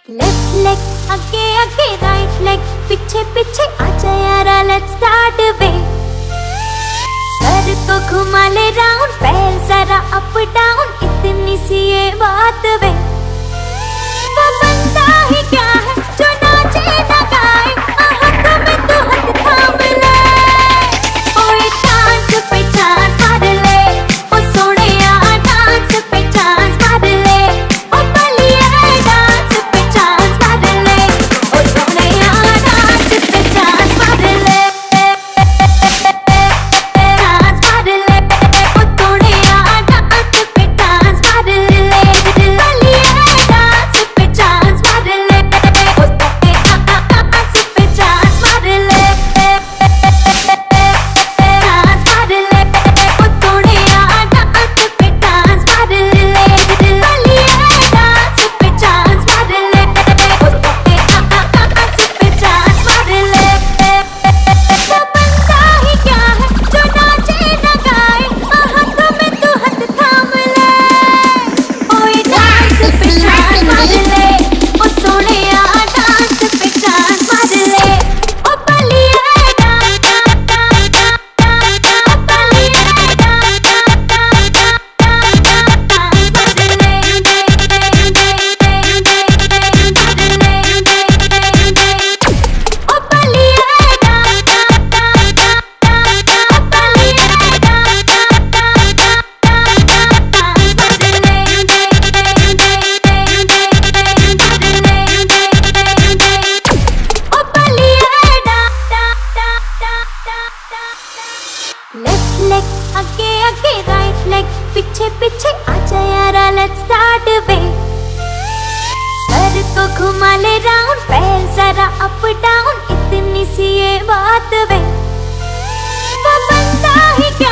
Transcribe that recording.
Left leg आगे आगे, right leg पीछे पीछे, आजा यारा लेट्स स्टार्ट वे। सर को घुमा ले राउंड, पैर जरा अप डाउन, इतनी सी ये बात वे। वो बंदा ही क्या है जो नाचे ना गाए, हाथों में तो हाथ थाम ले। ओए डांस पे चांस मार ले, ओ सोनिया डांस पे चांस मार ले, ओ बलिया डांस पे चांस मार ले, ओ सोनिया डांस पे चांस मार ले, चांस मार ले, ओ सोनिया डांस पे चांस मार ले, बलिया डांस पे चांस मार ले, ओ सोनिया डांस पे चांस मार ले, चांस मार ले, ओ सोनिया डांस पे चांस मार ले, बलिया डांस पे चांस मार ले, ओ सोनिया डांस पे चांस मार ले। वो बंदा ही क्या है जो नाचे ना गाए, हाथों में तो हाथ थाम ले। ओए डांस पे चांस मार ले, ओ सोनिया डांस पे चांस मार ले, ओ बलिया डांस लेफ्ट लेग आगे आगे, राइट लेग पीछे पीछे, आजा यारा लेट्स स्टार्ट वे। सर को घुमा ले राउंड, पैर जरा अप डाउन, इतनी सी ये बात वे। वो बंदा ही क्या